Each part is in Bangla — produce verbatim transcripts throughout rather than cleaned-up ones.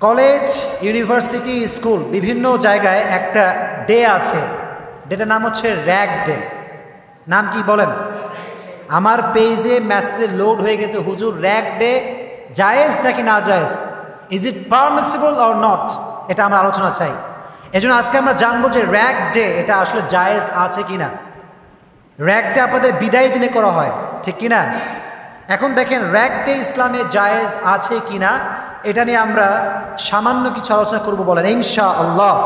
কলেজ, ইউনিভার্সিটি, স্কুল বিভিন্ন জায়গায় একটা ডে আছে, ডেটার নাম হচ্ছে র্যাগ ডে। নাম কি বলেন? আমার পেজে মেসেজে লোড হয়ে গেছে, হুজুর র্যাগ ডে জায়েজ নাকি না জায়েজ, is it permissible or not, এটা আমরা আলোচনা চাই। এজন্য আজকে আমরা জানবো যে র্যাগ ডে এটা আসলে জায়েজ আছে কিনা। র্যাগ ডে আপনাদের বিদায় দিনে করা হয়, ঠিক কিনা? এখন দেখেন র্যাগ ডে ইসলামে জায়েজ আছে কিনা এটা নিয়ে আমরা সামান্য কিছু আলোচনা করব, বলেন ইনশাআল্লাহ।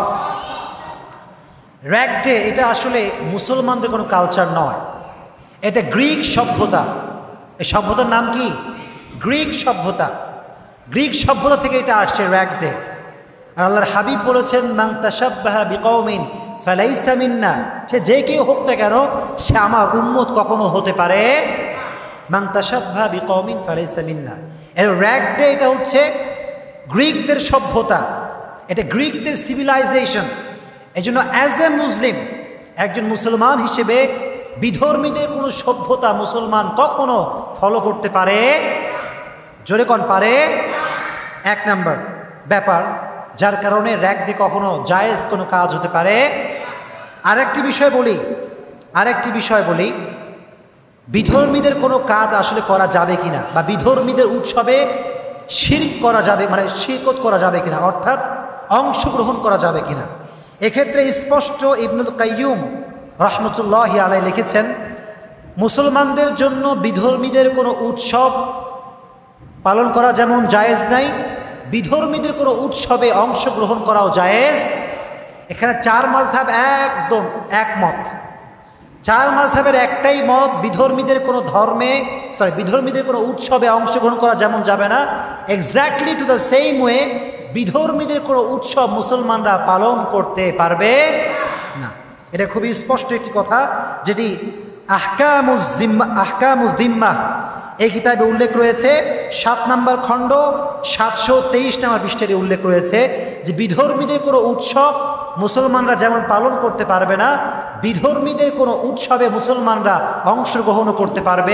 র্যাগ ডে এটা আসলে মুসলমানদের কোনো কালচার নয়, এটা গ্রিক সভ্যতা। এই সভ্যতার নাম কি? গ্রিক সভ্যতা। গ্রিক সভ্যতা থেকে এটা আসছে র্যাগ ডে। আর আল্লাহর হাবিব বলেছেন, মান তাশাব্বাহা বিকওমিন ফালাইসা মিন্না, সে যে কেউ হোক না কেন সে আমার উম্মত কখনো হতে পারে। মান তাশাব্বাহা বিকওমিন ফালাইসা মিন্না। এর র্যাগ ডে এটা হচ্ছে গ্রিকদের সভ্যতা, এটা গ্রিকদের সিভিলাইজেশন। এই জন্য অ্যাজ এ মুসলিম, একজন মুসলমান হিসেবে বিধর্মীদের কোনো সভ্যতা মুসলমান কখনো ফলো করতে পারে? জোরে কোন পারে? এক নাম্বার ব্যাপার যার কারণে র্যাগ ডে কখনো জায়েজ কোনো কাজ হতে পারে। আরেকটি বিষয় বলি আরেকটি বিষয় বলি বিধর্মীদের কোনো কাজ আসলে করা যাবে কিনা, বা বিধর্মীদের উৎসবে শিরক করা যাবে, মানে শিরকত করা যাবে কিনা, অর্থাৎ অংশগ্রহণ করা যাবে কিনা। এক্ষেত্রে স্পষ্ট ইবনুল কাইয়ুম রহমতুল্লাহি আলাইহি লিখেছেন, মুসলমানদের জন্য বিধর্মীদের কোনো উৎসব পালন করা যেমন জায়েজ নাই, বিধর্মীদের কোনো উৎসবে অংশগ্রহণ করাও জায়েজ। এখানে চার মাযহাব একদম একমত। চার মাযহাবের একটাই মত, বিধর্মীদের কোনো ধর্মে সরি বিধর্মীদের কোনো উৎসবে অংশগ্রহণ করা যেমন যাবে না, exactly to the same way বিধর্মীদের কোনো উৎসব মুসলমানরা পালন করতে পারবে না। এটা খুবই স্পষ্ট একটি কথা, যেটি আহকামুজ জিম্মা আহকামুজ জিম্মাহ এই কিতাবে উল্লেখ রয়েছে। সাত নম্বর খণ্ড সাতশো তেইশ নম্বর পৃষ্ঠায় উল্লেখ রয়েছে যে বিধর্মীদের কোনো উৎসব মুসলমানরা যেমন পালন করতে পারবে না, বিধর্মীদের কোনো উৎসবে মুসলমানরা অংশগ্রহণও করতে পারবে।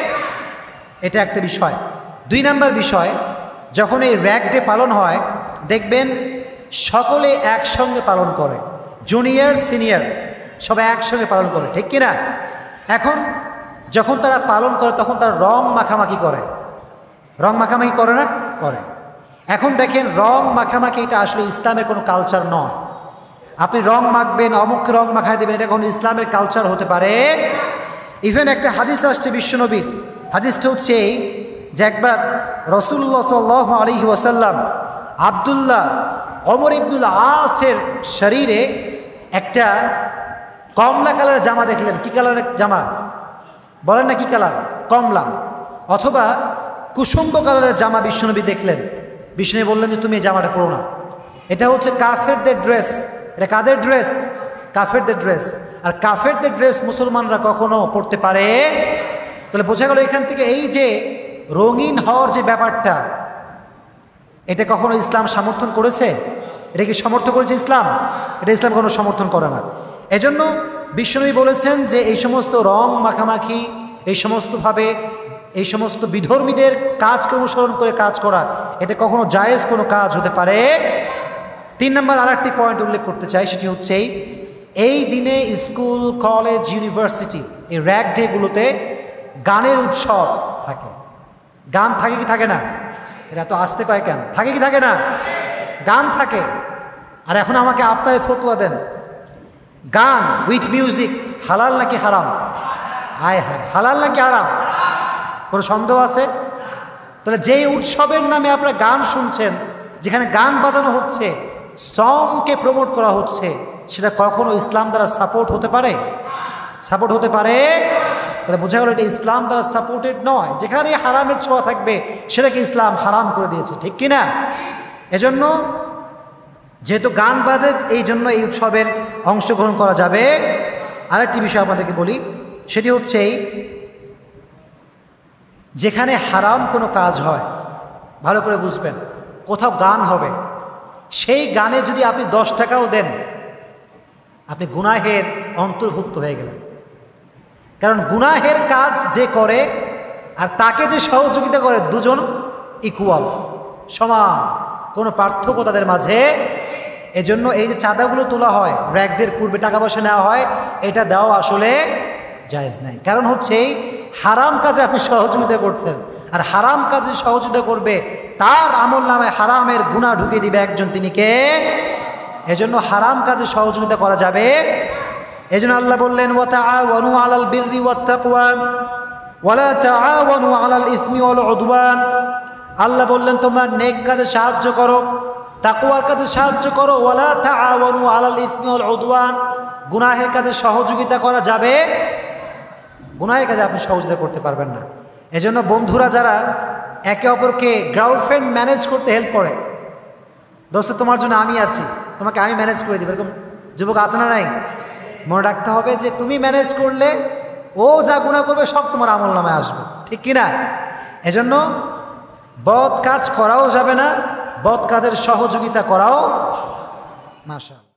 এটা একটা বিষয়। দুই নম্বর বিষয়, যখন এই র্যাগ ডে পালন হয় দেখবেন সকলে একসঙ্গে পালন করে, জুনিয়র সিনিয়র সবাই একসঙ্গে পালন করে, ঠিক কিনা? এখন যখন তারা পালন করে তখন তারা রং মাখামাখি করে, রং মাখামাখি করে না? করে। এখন দেখেন রং মাখামাখি এটা আসলে ইসলামের কোনো কালচার নয়। আপনি রং মাখবেন, অমুককে রং মাখায় দেবেন, এটা কোনো ইসলামের কালচার হতে পারে? ইভেন একটা হাদিস আসছে বিশ্বনবীর, হাদিসটা হচ্ছে এই যে একবার রাসূলুল্লাহ সাল্লাল্লাহু আলাইহি ওয়াসাল্লাম আব্দুল্লাহ ওমর ইবনুল আসের শরীরে একটা কমলা কালারের জামা দেখলেন। কি কালারের জামা বলেন না? কি কালার? কমলা অথবা কুসুম্ব কালারের জামা বিশ্বনবী দেখলেন। বিশ্বনবী বললেন যে তুমি এই জামাটা পরো না, এটা হচ্ছে কাফেরদের ড্রেস। এটা কাদের ড্রেস? কাফেরদের ড্রেস। আর কাফেরদের ড্রেস মুসলমানরা কখনো পরতে পারে? তাহলে বোঝা গেল এখান থেকে এই যে রঙিন হওয়ার যে ব্যাপারটা, এটা কখনো ইসলাম সমর্থন করেছে? এটা কি সমর্থন করেছে ইসলাম? এটা ইসলাম কোনো সমর্থন করে না। এজন্য বিশ্বনবী বলেছেন যে এই সমস্ত রং মাখামাখি, এই সমস্তভাবে এই সমস্ত বিধর্মীদের কাজকে অনুসরণ করে কাজ করা, এটা কখনো জায়েজ কোনো কাজ হতে পারে? তিন নম্বর আর একটি পয়েন্ট উল্লেখ করতে চাই, সেটি হচ্ছে এই দিনে স্কুল, কলেজ, ইউনিভার্সিটি এই র্যাগ ডেগুলোতে গানের উৎসব থাকে। গান থাকে কি থাকে না? এটা তো আসতে কয় কেন? থাকে কি থাকে না? গান থাকে। আর এখন আমাকে আপনারা ফতোয়া দেন, গান উইথ মিউজিক হালাল নাকি হারাম? হায় হায়, হালাল নাকি হারাম? কোনো সন্দেহ আছে? তাহলে যেই উৎসবের নামে আপনারা গান শুনছেন, যেখানে গান বাজানো হচ্ছে, সংকে প্রমোট করা হচ্ছে, সেটা কখনো ইসলাম দ্বারা সাপোর্ট হতে পারে? সাপোর্ট হতে পারে? তাহলে বোঝা গেল এটা ইসলাম দ্বারা সাপোর্টেড নয়। যেখানে হারামের ছোঁয়া থাকবে সেটাকে ইসলাম হারাম করে দিয়েছে, ঠিক কিনা? এজন্য যেহেতু গান বাজে, এই জন্য এই উৎসবের অংশগ্রহণ করা যাবে। আরেকটি বিষয় আপনাদেরকে বলি, সেটি হচ্ছে যেখানে হারাম কোনো কাজ হয়, ভালো করে বুঝবেন, কোথাও গান হবে, সেই গানে যদি আপনি দশ টাকাও দেন, আপনি গুনাহের অন্তর্ভুক্ত হয়ে গেলেন। কারণ গুনাহের কাজ যে করে আর তাকে যে সহযোগিতা করে, দুজন ইকুয়াল, সমান। কোনো পার্থক্য তাদের মাঝে। এজন্য এই যে চাঁদাগুলো তোলা হয়, র্যাগডের পূর্বে টাকা পয়সা নেওয়া হয়, এটা দেওয়া আসলে জায়েজ নাই। কারণ হচ্ছে হারাম কাজে আপনি সহযোগিতা করছেন, আর হারাম কাজে সহযোগিতা করবে তার আমল নামে হারামের গুনাহ ঢুকিয়ে দিবে একজন, তিনি কে? এজন্য হারাম কাজে সহযোগিতা করা যাবে। এজন্য আল্লাহ বললেন ওয়া তাআওয়ানু আলাল বিররি ওয়াত তাকওয়া ওয়া লা তাআওয়ানু আলাল ইসমি ওয়াল উদওয়ান। আল্লাহ বললেন তোমরা নেক কাজে সাহায্য করো, তাকওয়ার কাজে সাহায্য করো। ওয়া লা তাআওয়ানু আলাল ইসমি ওয়াল উদওয়ান, গুনাহের কাজে সহযোগিতা করা যাবে, গুনাহের কাজে আপনি সহযোগিতা করতে পারবেন না। এজন্য বন্ধুরা যারা একে অপরকে গার্লফ্রেন্ড ম্যানেজ করতে হেল্প করে, দোস্ত তোমার জন্য আমি আছি, তোমাকে আমি ম্যানেজ করে দিব, এরকম যুবক আছে না নাই? মনে রাখতে হবে যে তুমি ম্যানেজ করলে ও যা গুনাহ করবে সব তোমার আমল নামায় আসবে, ঠিক কিনা? এজন্য বদ কাজ করাও যাবে না, বদ কাজের সহযোগিতা করাও মাশাআল্লাহ।